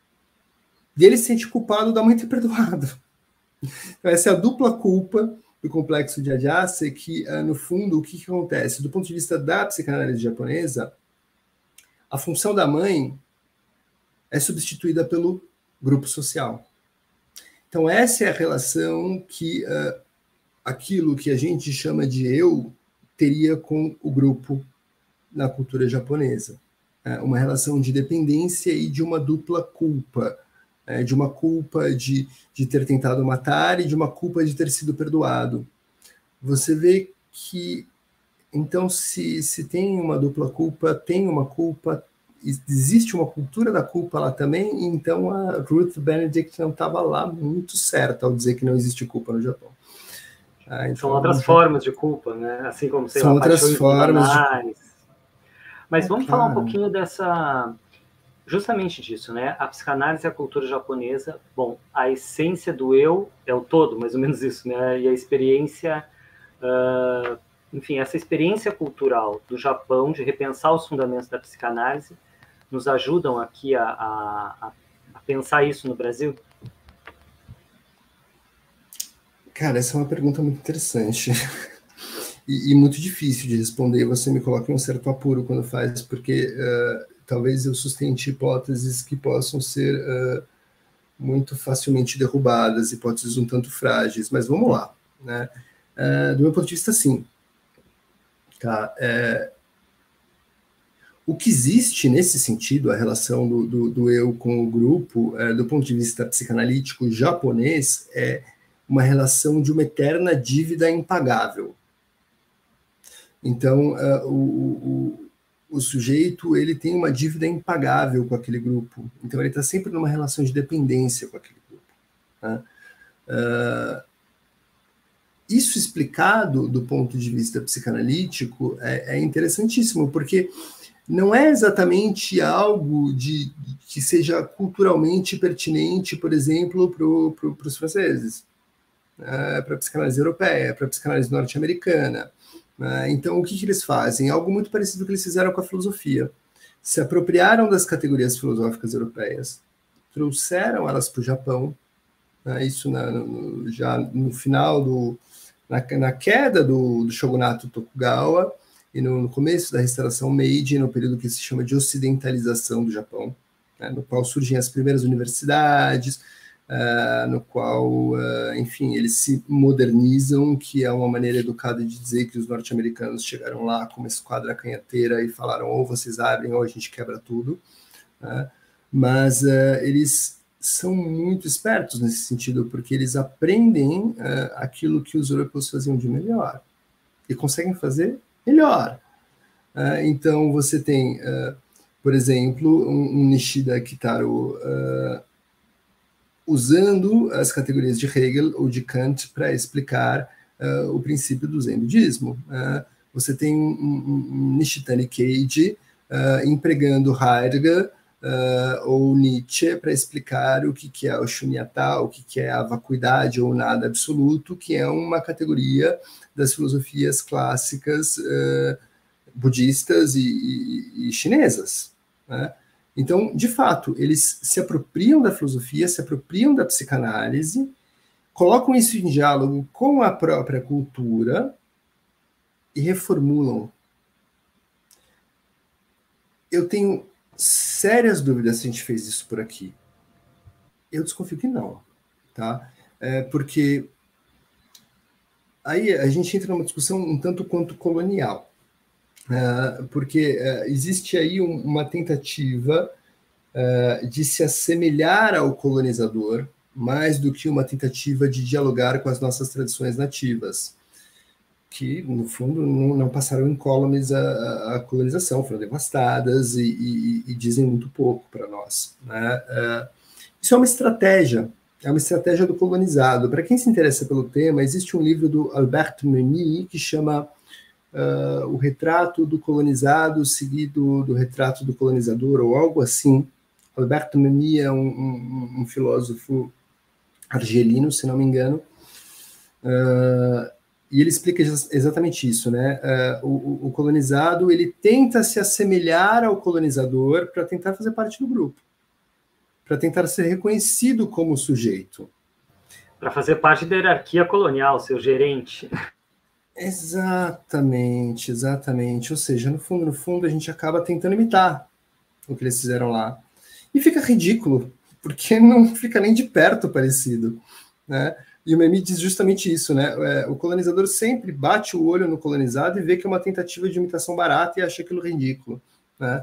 E ele se sente culpado da mãe ter perdoado. Então, essa é a dupla culpa do complexo de Ajase, que, no fundo, o que acontece? Do ponto de vista da psicanálise japonesa, a função da mãe é substituída pelo grupo social. Então, essa é a relação que aquilo que a gente chama de eu teria com o grupo na cultura japonesa. Uma relação de dependência e de uma dupla culpa. De uma culpa de ter tentado matar e de uma culpa de ter sido perdoado. Você vê que, então, se tem uma dupla culpa, tem uma culpa, existe uma cultura da culpa lá também, então a Ruth Benedict não estava lá muito certa ao dizer que não existe culpa no Japão. Então, são outras formas de culpa, né? Assim como, sei lá, outras formas de... Mas vamos falar um pouquinho justamente disso, né? A psicanálise e a cultura japonesa, bom, a essência do eu é o todo, mais ou menos isso, né? E a experiência, enfim, essa experiência cultural do Japão de repensar os fundamentos da psicanálise nos ajudam aqui a pensar isso no Brasil? Cara, essa é uma pergunta muito interessante e muito difícil de responder. Você me coloca em um certo apuro quando faz, porque talvez eu sustente hipóteses que possam ser muito facilmente derrubadas, hipóteses um tanto frágeis, mas vamos lá, né? Do meu ponto de vista, sim. Tá? O que existe nesse sentido, a relação do eu com o grupo, do ponto de vista psicanalítico japonês, é uma relação de uma eterna dívida impagável. Então, o sujeito ele tem uma dívida impagável com aquele grupo. Então, ele está sempre numa relação de dependência com aquele grupo. Né? Isso explicado do ponto de vista psicanalítico é interessantíssimo, porque não é exatamente algo que seja culturalmente pertinente, por exemplo, para os franceses, para a psicanálise europeia, para a psicanálise norte-americana. Então, o que eles fazem? Algo muito parecido com o que eles fizeram com a filosofia. Se apropriaram das categorias filosóficas europeias, trouxeram elas para o Japão, isso já no final na queda do shogunato Tokugawa, e no começo da restauração Meiji, no período que se chama de ocidentalização do Japão, né, no qual surgem as primeiras universidades, no qual, enfim, eles se modernizam, que é uma maneira educada de dizer que os norte-americanos chegaram lá com uma esquadra canhoteira e falaram ou vocês abrem ou a gente quebra tudo. Né? Mas eles são muito espertos nesse sentido, porque eles aprendem aquilo que os europeus faziam de melhor e conseguem fazer melhor. Então, você tem, por exemplo, um Nishida Kitaro usando as categorias de Hegel ou de Kant para explicar o princípio do zen budismo. Você tem um Nishitani Keiji empregando Heidegger ou Nietzsche para explicar o que é o shunyata, o que é a vacuidade ou nada absoluto, que é uma categoria das filosofias clássicas budistas e chinesas. Né? Então, de fato, eles se apropriam da filosofia, se apropriam da psicanálise, colocam isso em diálogo com a própria cultura e reformulam. Eu tenho sérias dúvidas se a gente fez isso por aqui. Eu desconfio que não, tá? Porque aí a gente entra numa discussão um tanto quanto colonial, porque existe aí uma tentativa de se assemelhar ao colonizador, mais do que uma tentativa de dialogar com as nossas tradições nativas, que, no fundo, não passaram incólumes a colonização, foram devastadas e dizem muito pouco para nós. Né? Isso é uma estratégia do colonizado. Para quem se interessa pelo tema, existe um livro do Albert Memmi que chama O Retrato do Colonizado seguido do Retrato do Colonizador, ou algo assim. Albert Memmi é um filósofo argelino, se não me engano, e ele explica exatamente isso, né? O colonizado, ele tenta se assemelhar ao colonizador para tentar fazer parte do grupo, para tentar ser reconhecido como sujeito. Para fazer parte da hierarquia colonial, seu gerente. Exatamente. Ou seja, no fundo, a gente acaba tentando imitar o que eles fizeram lá. E fica ridículo, porque não fica nem de perto parecido, né? E o Memmi diz justamente isso, né? O colonizador sempre bate o olho no colonizado e vê que é uma tentativa de imitação barata e acha aquilo ridículo, né?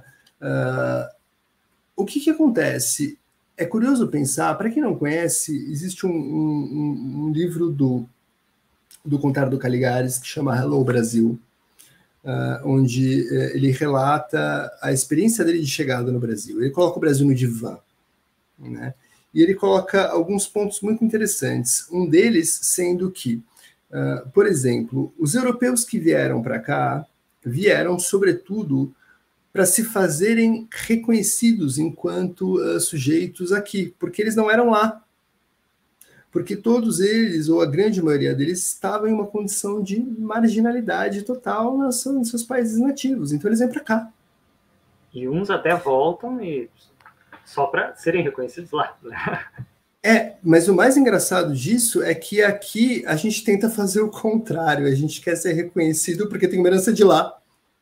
O que acontece? É curioso pensar, para quem não conhece, existe um livro do Contardo Caligares que chama Hello Brasil, onde ele relata a experiência dele de chegada no Brasil. Ele coloca o Brasil no divã, né? E ele coloca alguns pontos muito interessantes. Um deles sendo que, por exemplo, os europeus que vieram para cá vieram, sobretudo, para se fazerem reconhecidos enquanto sujeitos aqui, porque eles não eram lá. Porque todos eles, ou a grande maioria deles, estavam em uma condição de marginalidade total nos seus países nativos. Então eles vêm para cá. E uns até voltam e só para serem reconhecidos lá. Mas o mais engraçado disso é que aqui a gente tenta fazer o contrário. A gente quer ser reconhecido porque tem uma herança de lá.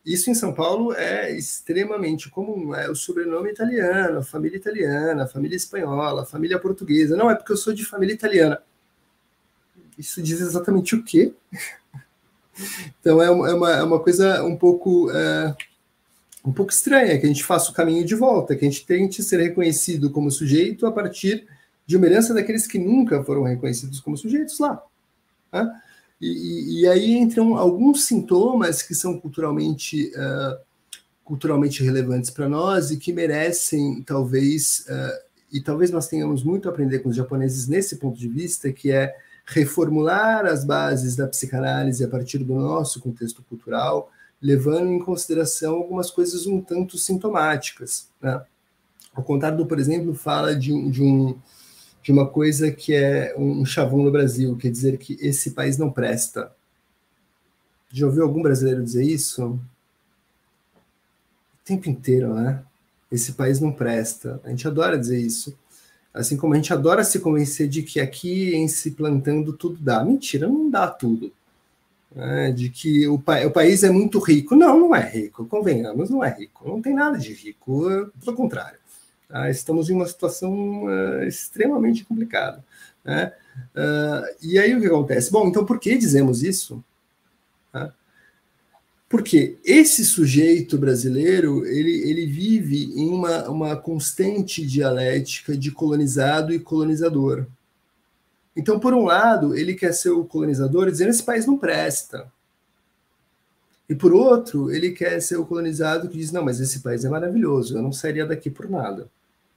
Isso em São Paulo é extremamente comum, é o sobrenome italiano, a família espanhola, a família portuguesa. Não, é porque eu sou de família italiana. Isso diz exatamente o quê? Então é uma coisa um pouco estranha, que a gente faça o caminho de volta, que a gente tente ser reconhecido como sujeito a partir de uma herança daqueles que nunca foram reconhecidos como sujeitos lá. Né? E aí entram alguns sintomas que são culturalmente relevantes para nós e que merecem, talvez, e talvez nós tenhamos muito a aprender com os japoneses nesse ponto de vista, que é reformular as bases da psicanálise a partir do nosso contexto cultural, levando em consideração algumas coisas um tanto sintomáticas. Né? O Contardo, por exemplo, fala de uma coisa que é um chavão no Brasil, quer dizer que esse país não presta. Já ouviu algum brasileiro dizer isso? O tempo inteiro, né? Esse país não presta. A gente adora dizer isso. Assim como a gente adora se convencer de que aqui em se plantando tudo dá. Mentira, não dá tudo. De que o país é muito rico. Não, não é rico. Convenhamos, não é rico. Não tem nada de rico. Pelo contrário. Estamos em uma situação extremamente complicada. Né? E aí o que acontece? Bom, então por que dizemos isso? Porque esse sujeito brasileiro, ele vive em uma constante dialética de colonizado e colonizador. Então, por um lado, ele quer ser o colonizador dizendo que esse país não presta. E por outro, ele quer ser o colonizado que diz, não, mas esse país é maravilhoso, eu não sairia daqui por nada.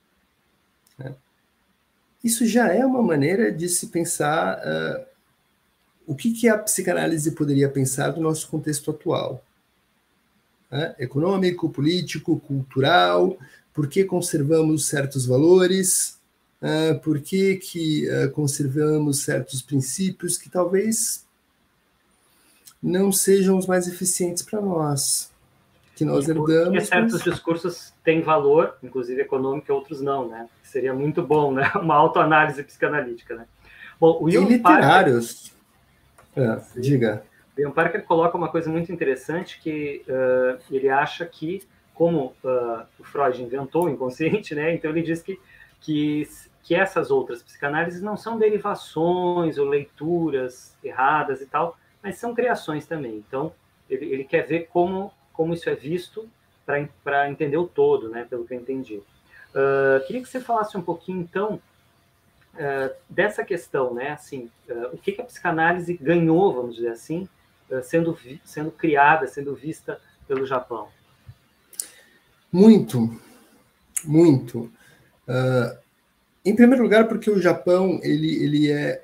Isso já é uma maneira de se pensar o que a psicanálise poderia pensar do nosso contexto atual. Econômico, político, cultural, por que conservamos certos valores, por que conservamos certos princípios que talvez não sejam os mais eficientes para nós, que nós herdamos. Porque certos discursos têm valor, inclusive econômico, e outros não, né? Seria muito bom, né? Uma autoanálise psicanalítica, né? Bom, o e literários. Diga. O Ian Parker coloca uma coisa muito interessante, que ele acha que, como o Freud inventou o inconsciente, né? Então ele diz que essas outras psicanálises não são derivações ou leituras erradas e tal, mas são criações também. Então ele quer ver como isso é visto para entender o todo, né? Pelo que eu entendi. Queria que você falasse um pouquinho, então, dessa questão, né? Assim, o que a psicanálise ganhou, vamos dizer assim, sendo criada, sendo vista pelo Japão? Muito, muito. Em primeiro lugar, porque o Japão, ele é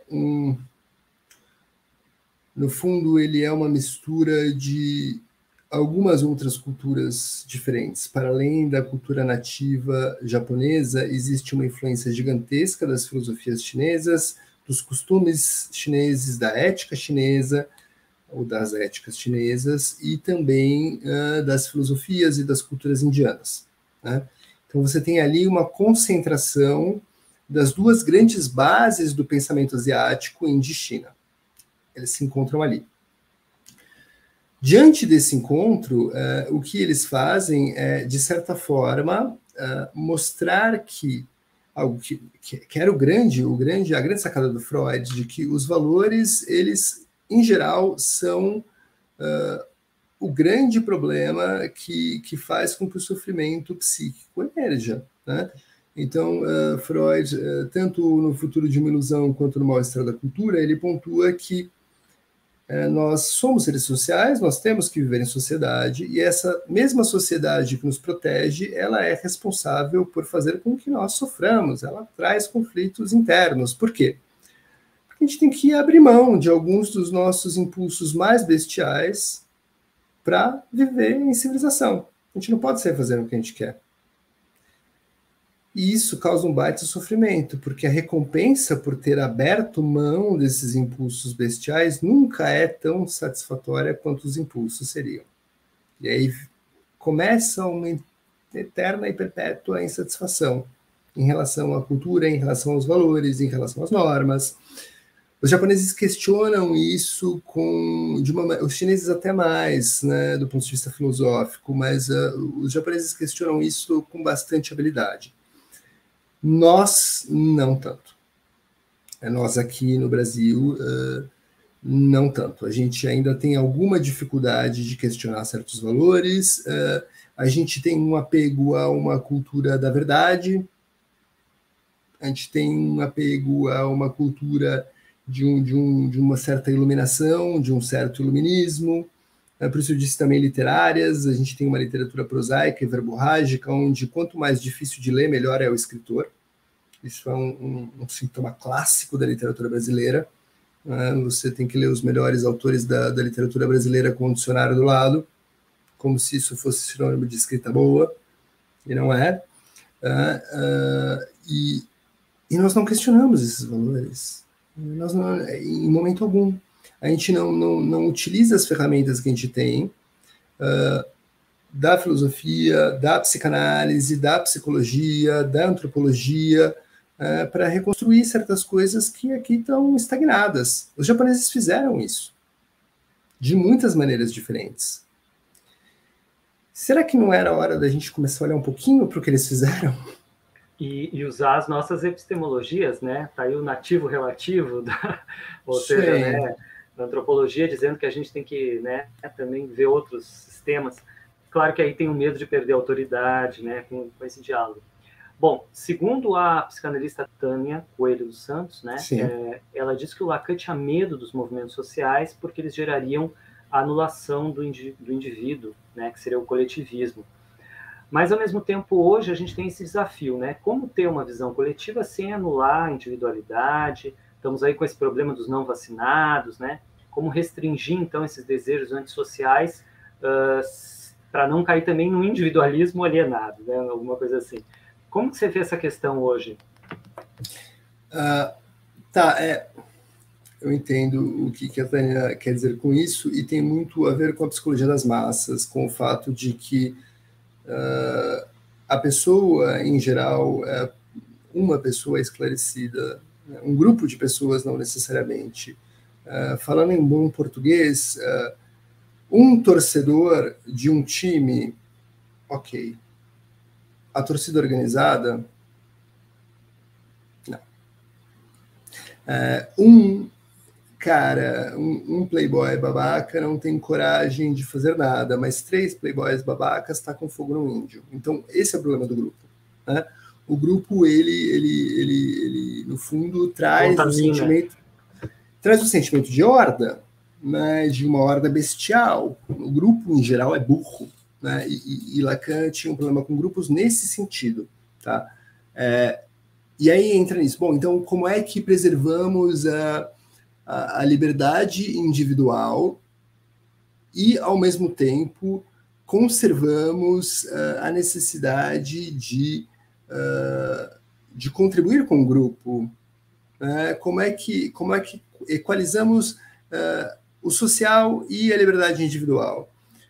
no fundo, ele é uma mistura de algumas outras culturas diferentes. Para além da cultura nativa japonesa, existe uma influência gigantesca das filosofias chinesas, dos costumes chineses, da ética chinesa, ou das éticas chinesas, e também das filosofias e das culturas indianas. Né? Então você tem ali uma concentração das duas grandes bases do pensamento asiático, Índia e China. Eles se encontram ali. Diante desse encontro, o que eles fazem é, de certa forma, mostrar que algo que era a grande sacada do Freud, de que os valores, eles, em geral, são o grande problema que faz com que o sofrimento psíquico emerja. Né? Então, Freud, tanto no Futuro de uma Ilusão quanto no Mal-Estar da Cultura, ele pontua que nós somos seres sociais, nós temos que viver em sociedade, e essa mesma sociedade que nos protege, ela é responsável por fazer com que nós soframos, ela traz conflitos internos. Por quê? Porque a gente tem que abrir mão de alguns dos nossos impulsos mais bestiais para viver em civilização. A gente não pode sair fazendo o que a gente quer. E isso causa um baita sofrimento, porque a recompensa por ter aberto mão desses impulsos bestiais nunca é tão satisfatória quanto os impulsos seriam. E aí começa uma eterna e perpétua insatisfação em relação à cultura, em relação aos valores, em relação às normas. Os japoneses questionam isso os chineses até mais, né, do ponto de vista filosófico, mas os japoneses questionam isso com bastante habilidade. Nós, não tanto. Nós aqui no Brasil, não tanto. A gente ainda tem alguma dificuldade de questionar certos valores, a gente tem um apego a uma cultura da verdade, a gente tem um apego a uma cultura de uma certa iluminação, de um certo iluminismo, por isso eu disse também literárias, a gente tem uma literatura prosaica e verborrágica, onde quanto mais difícil de ler, melhor é o escritor. Isso é um sintoma clássico da literatura brasileira. Você tem que ler os melhores autores da literatura brasileira com o dicionário do lado, como se isso fosse sinônimo de escrita boa, e não é. E nós não questionamos esses valores. Nós não, em momento algum. A gente não utiliza as ferramentas que a gente tem da filosofia, da psicanálise, da psicologia, da antropologia, para reconstruir certas coisas que aqui estão estagnadas. Os japoneses fizeram isso de muitas maneiras diferentes. Será que não era a hora da gente começar a olhar um pouquinho para o que eles fizeram? E usar as nossas epistemologias, né? Tá aí o nativo relativo, ou seja, né, da antropologia, dizendo que a gente tem que, né, também ver outros sistemas. Claro que aí tem o medo de perder a autoridade, né, com esse diálogo. Bom, segundo a psicanalista Tânia Coelho dos Santos, né, ela diz que o Lacan tinha medo dos movimentos sociais porque eles gerariam a anulação do indivíduo, né, que seria o coletivismo. Mas, ao mesmo tempo, hoje a gente tem esse desafio, né? Como ter uma visão coletiva sem anular a individualidade? Estamos aí com esse problema dos não vacinados, né? Como restringir, então, esses desejos antissociais para não cair também no individualismo alienado, né? Alguma coisa assim. Como que você vê essa questão hoje? Eu entendo o que a Tânia quer dizer com isso e tem muito a ver com a psicologia das massas, com o fato de que a pessoa, em geral, uma pessoa esclarecida, um grupo de pessoas, não necessariamente. Falando em bom português, um torcedor de um time, ok. A torcida organizada, não. Um playboy babaca não tem coragem de fazer nada, mas 3 playboys babacas tá com fogo no índio. Então, esse é o problema do grupo, né? O grupo, ele no fundo, traz o sentimento de horda, mas de uma horda bestial. O grupo, em geral, é burro, né? E Lacan tinha um problema com grupos nesse sentido, tá? E aí entra nisso. Bom, então, como é que preservamos a liberdade individual e, ao mesmo tempo, conservamos a necessidade de contribuir com o grupo? Como é que equalizamos o social e a liberdade individual?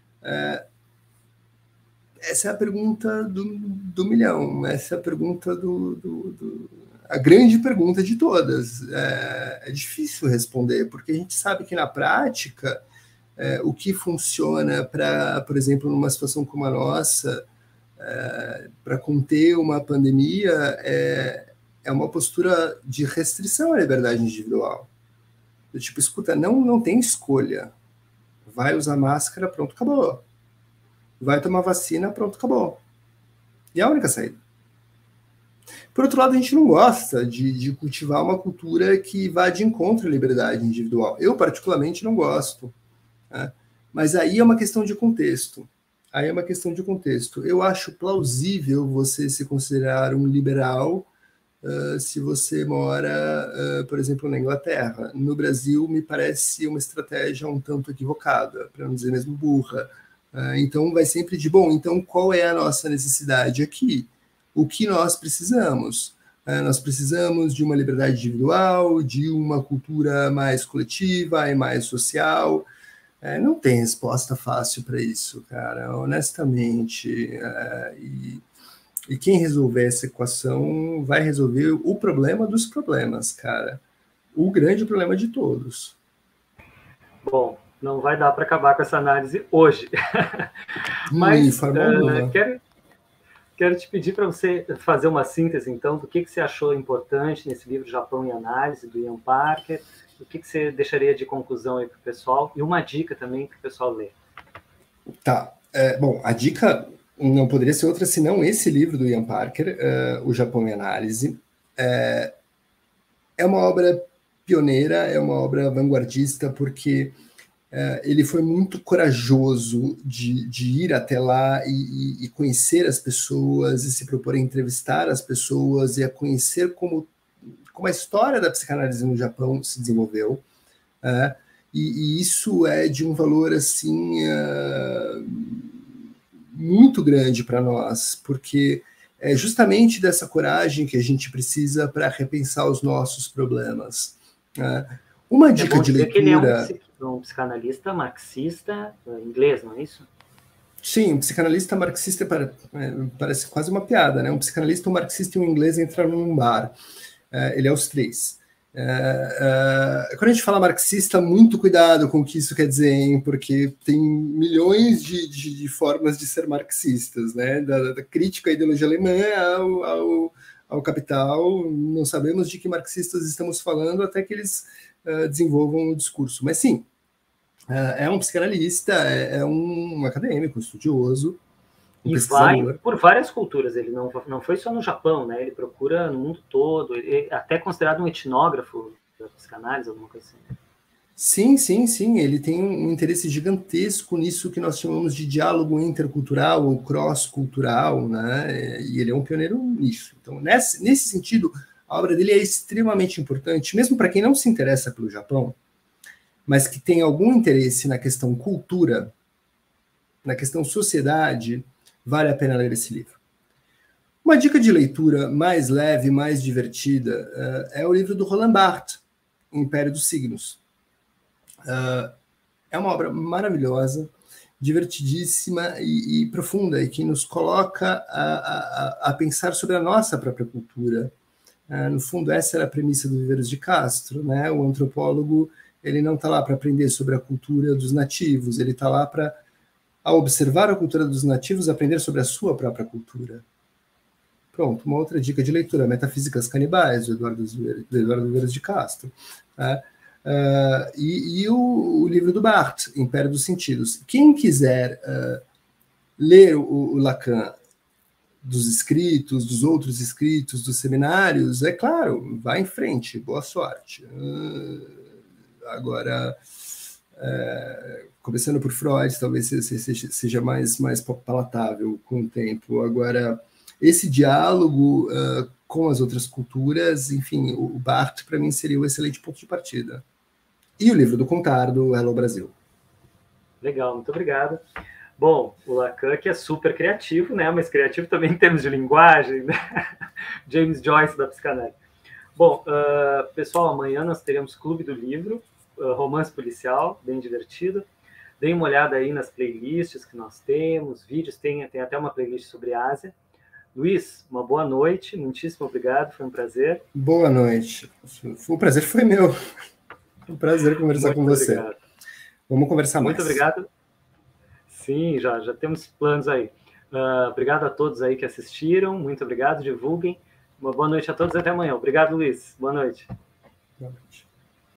Essa é a pergunta do milhão, essa é a pergunta a grande pergunta de todas. É difícil responder, porque a gente sabe que na prática o que funciona para, por exemplo, numa situação como a nossa, para conter uma pandemia, é uma postura de restrição à liberdade individual. Do tipo, escuta, não tem escolha. Vai usar máscara, pronto, acabou. Vai tomar vacina, pronto, acabou. E é a única saída. Por outro lado, a gente não gosta de cultivar uma cultura que vá de encontro à liberdade individual. Eu, particularmente, não gosto. Né? Mas aí é uma questão de contexto. Eu acho plausível você se considerar um liberal se você mora, por exemplo, na Inglaterra. No Brasil, me parece uma estratégia um tanto equivocada, para não dizer mesmo burra. Então, vai sempre de, bom, então qual é a nossa necessidade aqui? O que nós precisamos? Nós precisamos de uma liberdade individual, de uma cultura mais coletiva e mais social. Não tem resposta fácil para isso, cara, honestamente. E quem resolver essa equação vai resolver o problema dos problemas, cara. o grande problema de todos. Bom, não vai dar para acabar com essa análise hoje. Mas quero te pedir para você fazer uma síntese, então, do que você achou importante nesse livro Japão em Análise, do Ian Parker, o que você deixaria de conclusão aí para o pessoal, e uma dica também para o pessoal ler. Tá. Bom, a dica não poderia ser outra senão esse livro do Ian Parker, O Japão em Análise. É uma obra pioneira, é uma obra vanguardista, porque ele foi muito corajoso de ir até lá e conhecer as pessoas, e se propor a entrevistar as pessoas, e a conhecer como a história da psicanálise no Japão se desenvolveu. E isso é de um valor, assim, muito grande para nós, porque é justamente dessa coragem que a gente precisa para repensar os nossos problemas. Uma dica de leitura... que ele é um psicanalista marxista inglês, não é isso? Sim, um psicanalista marxista parece quase uma piada, né? Um psicanalista, um marxista e um inglês entraram num bar. Ele é os três. Quando a gente fala marxista, muito cuidado com o que isso quer dizer, hein? Porque tem milhões de formas de ser marxistas, né? Da crítica à ideologia alemã ao capital. Não sabemos de que marxistas estamos falando até que eles desenvolvam o discurso. Mas sim, é um psicanalista, é um acadêmico, estudioso, e vai por várias culturas. Ele não foi só no Japão, né? Ele procura no mundo todo. Ele é até considerado um etnógrafo da psicanálise, alguma coisa assim. Sim. Ele tem um interesse gigantesco nisso que nós chamamos de diálogo intercultural ou cross-cultural, né? E ele é um pioneiro nisso. Então, nesse sentido, a obra dele é extremamente importante, mesmo para quem não se interessa pelo Japão, mas que tem algum interesse na questão cultura, na questão sociedade, vale a pena ler esse livro. Uma dica de leitura mais leve, mais divertida, é o livro do Roland Barthes, O Império dos Signos. É uma obra maravilhosa, divertidíssima e profunda, e que nos coloca a pensar sobre a nossa própria cultura. No fundo, essa era a premissa do Viveiros de Castro, né? O antropólogo, ele não está lá para aprender sobre a cultura dos nativos, ele está lá para, ao observar a cultura dos nativos, aprender sobre a sua própria cultura. Pronto, uma outra dica de leitura, Metafísicas Canibais, do Eduardo Viveiros de Castro. E o livro do Barthes, Império dos Sentidos. Quem quiser ler o Lacan dos escritos, dos outros escritos, dos seminários, é claro, vá em frente, boa sorte. Agora, começando por Freud, talvez seja mais palatável com o tempo. Agora, esse diálogo com as outras culturas, enfim, o Barthes, para mim, seria um excelente ponto de partida. E o livro do Contardo, Hello Brasil. Legal, muito obrigado. Bom, o Lacan, que é super criativo, né? Mas criativo também em termos de linguagem, né? James Joyce da psicanálise. Bom, pessoal, amanhã nós teremos Clube do Livro, romance policial, bem divertido. Deem uma olhada aí nas playlists que nós temos, vídeos, tem até uma playlist sobre Ásia. Luiz, uma boa noite, muitíssimo obrigado, foi um prazer. Boa noite. O prazer foi meu. Foi um prazer conversar com você. Obrigado. Vamos conversar mais. Muito obrigado. Sim, já temos planos aí. Obrigado a todos aí que assistiram, muito obrigado, divulguem. Uma boa noite a todos e até amanhã. Obrigado, Luiz. Boa noite. Boa noite.